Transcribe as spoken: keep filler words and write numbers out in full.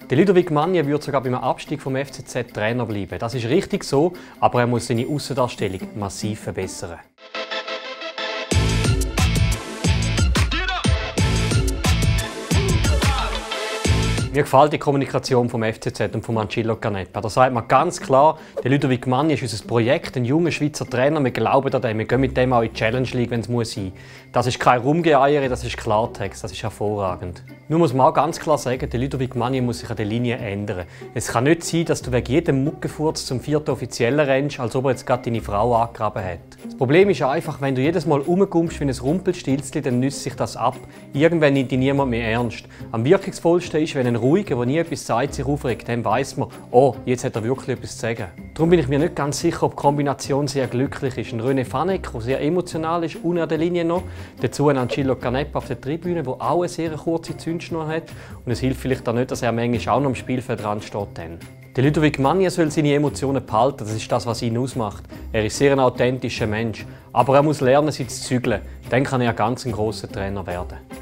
Der Ludovic Magnier würde sogar beim Abstieg vom F C Z Trainer bleiben. Das ist richtig so, aber er muss seine Aussendarstellung massiv verbessern. Mir gefällt die Kommunikation vom F C Z und von Ancillo Canepa. Da sagt man ganz klar, der Ludovic Magnier ist unser Projekt, ein junger Schweizer Trainer. Wir glauben an den, wir gehen mit dem auch in die Challenge League, wenn es muss sein. Das ist kein Rumgeeiere, das ist Klartext, das ist hervorragend. Nur muss man auch ganz klar sagen, der Ludovic Magnier muss sich an der Linie ändern. Es kann nicht sein, dass du wegen jedem Muckenfurz zum vierten Offiziellen rennst, als ob er jetzt gerade deine Frau angegraben hat. Das Problem ist einfach, wenn du jedes Mal rumkommst wie ein Rumpelstilzchen, dann nützt sich das ab. Irgendwann nimmt dich niemand mehr ernst. Am wirkungsvollsten ist, wenn ein Ruhiger, der nie etwas sagt, sich aufregt, dann weiss man, oh, jetzt hat er wirklich etwas zu sagen. Darum bin ich mir nicht ganz sicher, ob die Kombination sehr glücklich ist. Ein René Fanek, der sehr emotional ist, unter der Linie noch. Dazu ein Ancillo Canepa auf der Tribüne, der auch eine sehr kurze Zündschnur hat. Und es hilft vielleicht auch nicht, dass er manchmal auch noch am Spielfeld dran steht. Dann. Der Ludovic Magnier soll seine Emotionen behalten, das ist das, was ihn ausmacht. Er ist sehr ein authentischer Mensch. Aber er muss lernen, sie zu zügeln. Dann kann er ganz ein grosser Trainer werden.